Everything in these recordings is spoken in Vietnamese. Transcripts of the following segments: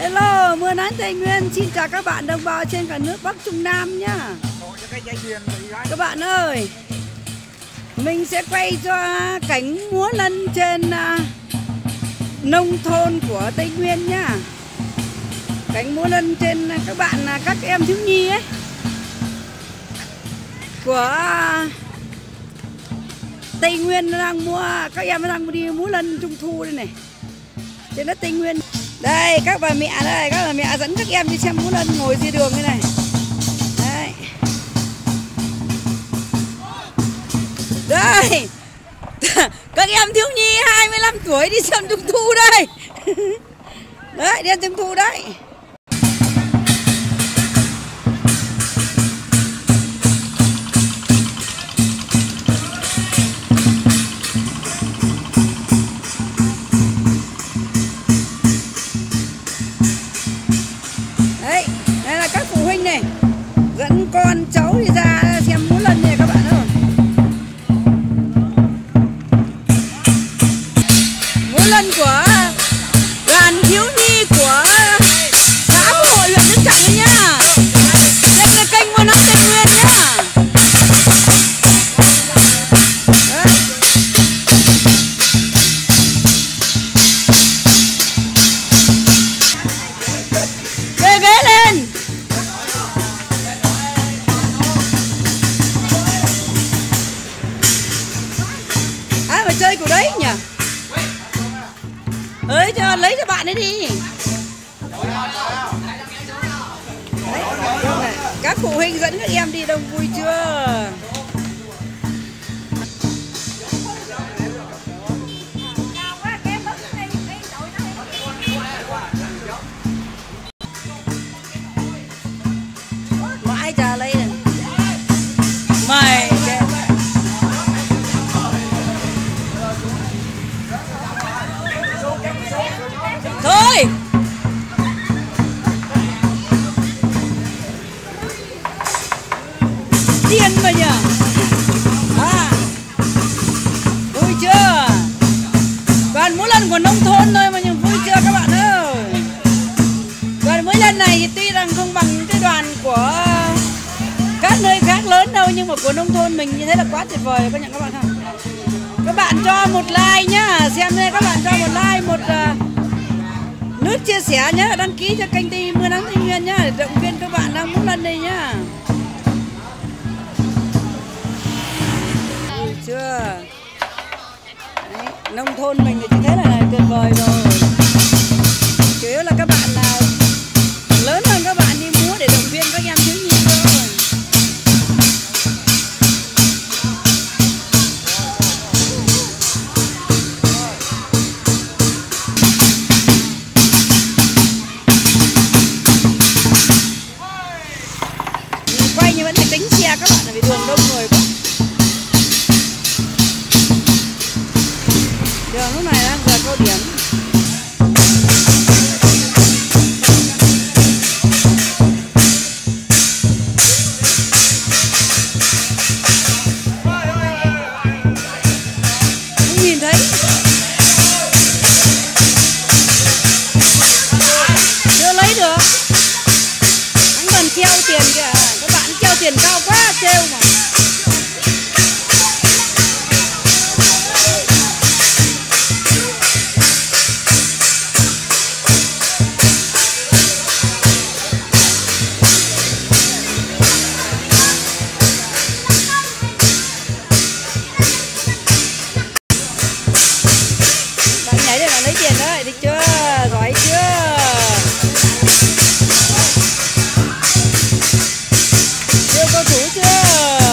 Hello, Mưa Nắng Tây Nguyên xin chào các bạn đồng bào trên cả nước Bắc Trung Nam nhá. Các bạn ơi, mình sẽ quay cho cảnh múa lân trên nông thôn của Tây Nguyên nhá. Cảnh múa lân trên các bạn là các em thiếu nhi ấy của Tây Nguyên đang các em đang đi múa lân trung thu đây này, trên đất Tây Nguyên. Đây các bà mẹ đây, các bà mẹ dẫn các em đi xem múa lân ngồi dưới đường như này. Đây. Đây. Các em thiếu nhi 25 tuổi đi xem trung thu đây. Đấy, đi trung thu đấy. Dẫn con cháu đi ra xem múa lân này các bạn ơi. Múa lân của đoàn thiếu nhi của xã Phú Hội huyện Đức Trọng nhá. Đây là kênh Mưa Nắng Tây Nguyên nhá. Kê ghế lên. Chơi của đấy nhỉ? Ơi cho lấy cho bạn ấy đi. Đấy, các phụ huynh dẫn các em đi đông vui chưa? Mãi chờ lấy này. Mày thôi điên mà nhỉ. Vui chưa? Đoàn múa lân của nông thôn thôi mà nhưng vui chưa các bạn ơi? Đoàn múa lân này thì tuy rằng không bằng cái đoàn của các nơi khác lớn đâu, nhưng mà của nông thôn mình như thế là quá tuyệt vời, có nhận các bạn không? Các bạn cho một like nhá, xem đây, các bạn cho một like, một nút chia sẻ nhé, đăng ký cho kênh Mưa Nắng Tây Nguyên nhá, để động viên các bạn đang múa lân đây nhá. Được chưa? Đấy, nông thôn mình thì thế là tuyệt vời rồi. Chủ yếu là các bạn là lớn hơn các bạn đi múa để động viên các em thiếu nhi thôi. Nhưng vẫn phải tính xe các bạn, vì đường đông người quá. Đường lúc này đang giờ cao điểm. Không nhìn thấy. Chưa lấy được. Anh còn treo tiền kìa. Treo tiền cao quá, treo mà. Bạn nhảy để bạn lấy tiền đấy, được chưa? Giỏi chưa? Chưa có thủ chưa?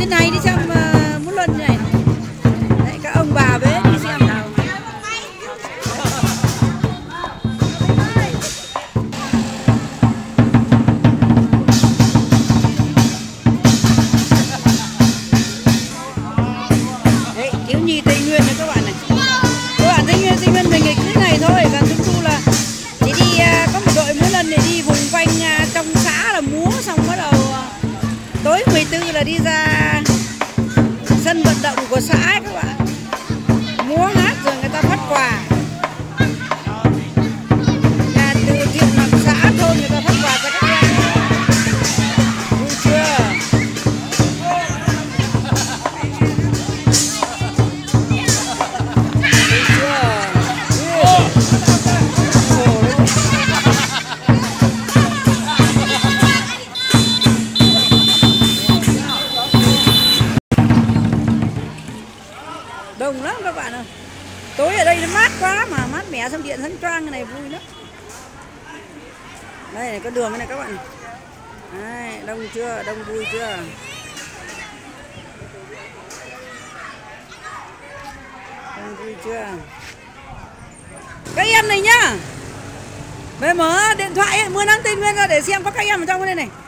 trên này đi xem Múa Lân này. Đấy, các ông bà về đi xem nào. Đấy, thiếu nhi Tây Nguyên này các bạn này. Các bạn Tây Nguyên mình nghịch thế này thôi, còn Trung Thu là chỉ đi có một đội Múa Lân để đi vùng quanh trong xã là múa, xong bắt đầu tối 14 là đi ra sân vận động của xã ấy các bạn, múa hát rồi người ta phát quà. Nhà từ thiện làm xã thôn người ta phát quà cho các em. Vui chưa? Đông lắm các bạn ơi. Tối ở đây nó mát quá mà mát mẻ, xong điện sáng choang này vui lắm. Đây này có đường này các bạn này. Đấy, đông chưa? Đông vui chưa? Đông vui chưa? Các em này nhá. Về mở điện thoại ấy, Mưa Nắng Tây Nguyên ra để xem có các em ở trong đây này.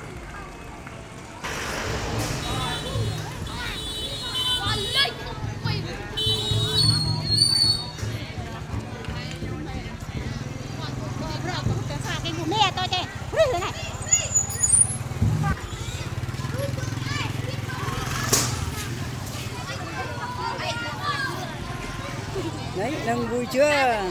Đấy, đông vui chưa?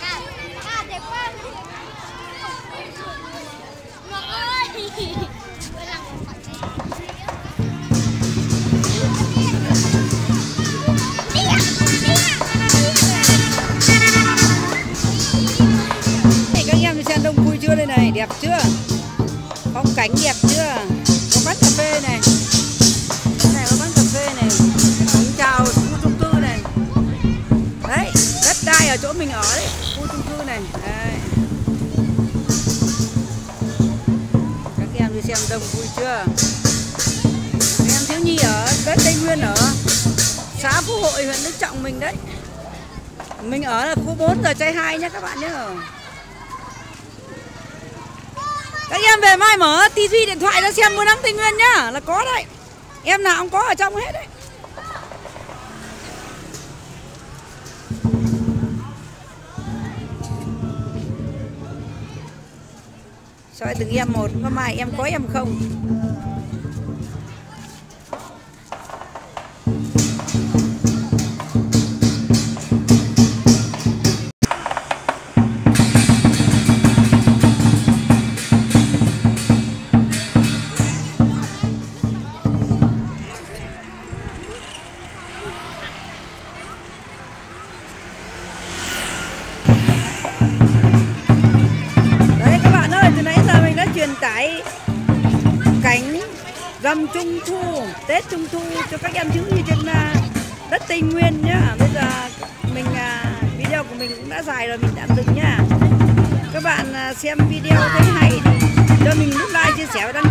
Các em xem đông vui chưa đây này, đẹp chưa? Phong cảnh đẹp chưa? Có quán cà phê này. Đây này có quán cà phê này. Xin chào khu chung cư này. Đấy, đất đai ở chỗ mình ở đấy, khu chung cư này. Đây. Các em đi xem đông vui chưa? Các em thiếu nhi ở đất Tây Nguyên ở xã Phú Hội, huyện Đức Trọng mình đấy. Mình ở là khu 4 giờ trai 2 nhé các bạn nhé. Các em về mai mở tivi điện thoại ra xem Mưa Nắng Tây Nguyên nhá, là có đấy. Em nào cũng có ở trong hết đấy. Soi từng em một, có mai em có em không. Truyền tải cảnh rằm Trung Thu, Tết Trung Thu cho các em thiếu nhi trên đất Tây Nguyên nhá. Bây giờ mình video của mình cũng đã dài rồi, mình tạm dừng nhá. Các bạn xem video thấy hay thì cho mình nút like, chia sẻ và đăng